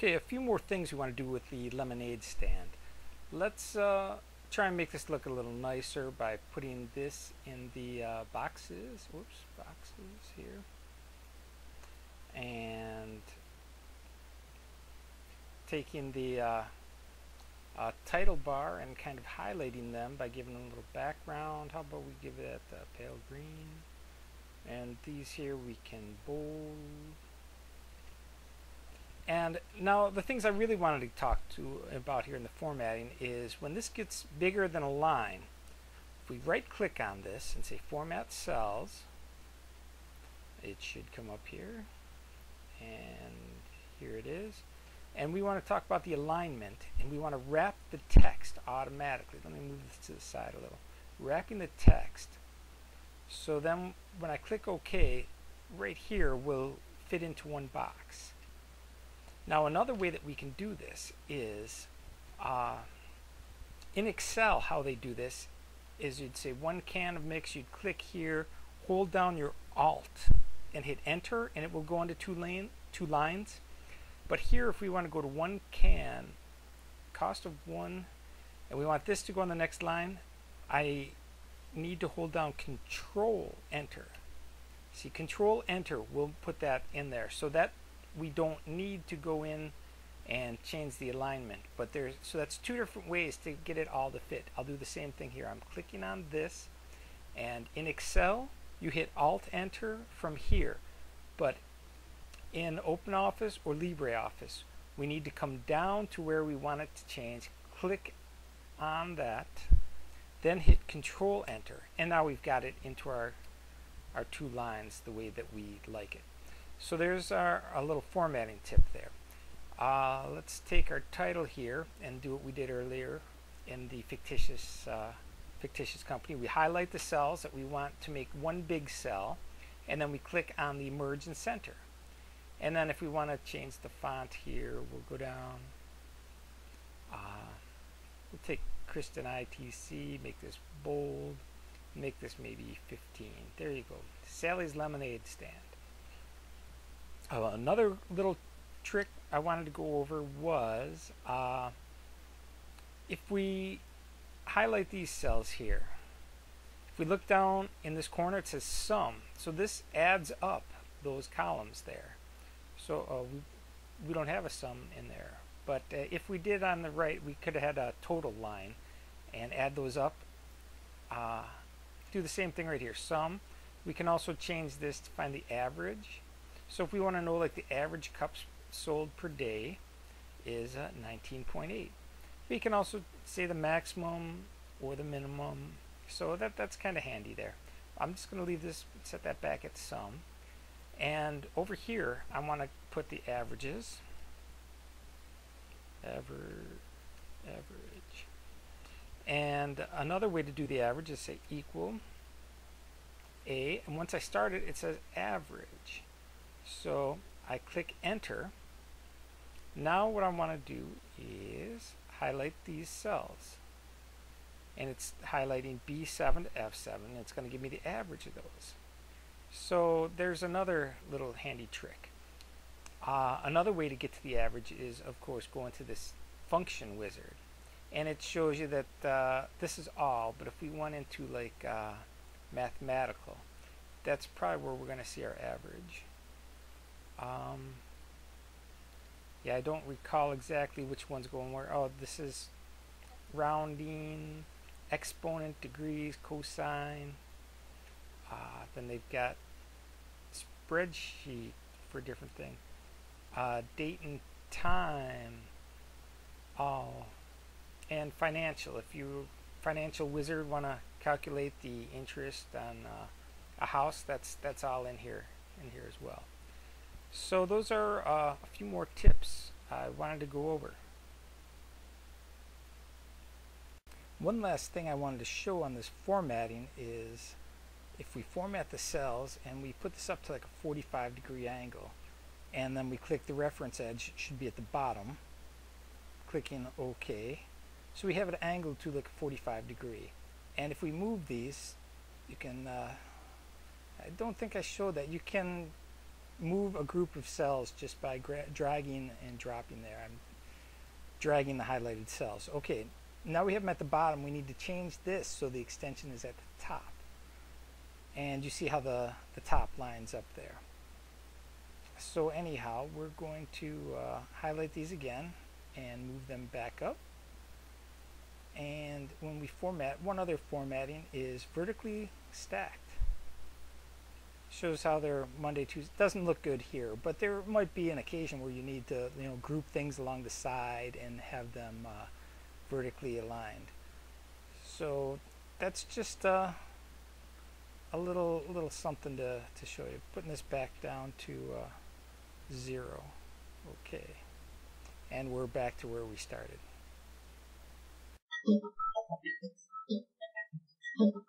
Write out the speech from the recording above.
Okay, a few more things we want to do with the lemonade stand. Let's try and make this look a little nicer by putting this in the boxes. Whoops, boxes here. And taking the title bar and kind of highlighting them by giving them a little background. How about we give it a pale green? And these here we can bold. And now the things I really wanted to talk about here in the formatting is when this gets bigger than a line, if we right click on this and say format cells, it should come up here, and here it is. And we want to talk about the alignment, and we want to wrap the text automatically. Let me move this to the side a little. Wrapping the text, so then when I click OK, right here will fit into one box. Now another way that we can do this is in Excel. How they do this is you'd say one can of mix, you'd click here, hold down your Alt and hit enter, and it will go into two lines. But here if we want to go to one can, cost of one, and we want this to go on the next line, I need to hold down Control Enter. See, Control Enter will put that in there, so that we don't need to go in and change the alignment. But so that's two different ways to get it all to fit. I'll do the same thing here. I'm clicking on this, and in Excel you hit Alt Enter from here, but in OpenOffice or LibreOffice we need to come down to where we want it to change, click on that, then hit Control Enter, and now we've got it into our two lines the way that we like it. So there's a little formatting tip there. Let's take our title here and do what we did earlier in the fictitious company. We highlight the cells that we want to make one big cell, and then we click on the merge and center. And then if we want to change the font here, we'll go down. We'll take Kristen ITC, make this bold, make this maybe 15. There you go. Sally's Lemonade Stand. Another little trick I wanted to go over was if we highlight these cells here, if we look down in this corner, it says sum, so this adds up those columns there. So we don't have a sum in there, but if we did on the right, we could have had a total line and add those up. Do the same thing right here, sum. We can also change this to find the average. So if we want to know like the average cups sold per day is 19.8. We can also say the maximum or the minimum. So that's kind of handy there. I'm just going to leave this, set that back at sum. And over here I want to put the averages. Average. And another way to do the average is say equal A, and once I start it, it says average. So I click enter. Now what I want to do is highlight these cells, and it's highlighting B7 to F7, and it's going to give me the average of those. So there's another little handy trick. Another way to get to the average is, of course, go into this function wizard, and it shows you that this is all, but if we went into like mathematical, that's probably where we're going to see our average. Yeah, I don't recall exactly which one's going where. Oh, this is rounding, exponent, degrees, cosine. Then they've got spreadsheet for different things. Date and time. And financial. If you financial wizard want to calculate the interest on a house, that's all in here as well. So those are a few more tips I wanted to go over. One last thing I wanted to show on this formatting is if we format the cells and we put this up to like a 45-degree angle, and then we click the reference edge, it should be at the bottom, clicking OK. So we have it angled to like a 45-degree. And if we move these, you can, I don't think I showed that, you can move a group of cells just by dragging and dropping there. I'm dragging the highlighted cells. Okay, now we have them at the bottom. We need to change this so the extension is at the top. And you see how the top lines up there. So anyhow, we're going to highlight these again and move them back up. And when we format, one other formatting is vertically stacked. Shows how they're Monday, Tuesday. Doesn't look good here, but there might be an occasion where you need to, group things along the side and have them vertically aligned. So that's just a little something to show you. Putting this back down to 0. Okay, and we're back to where we started.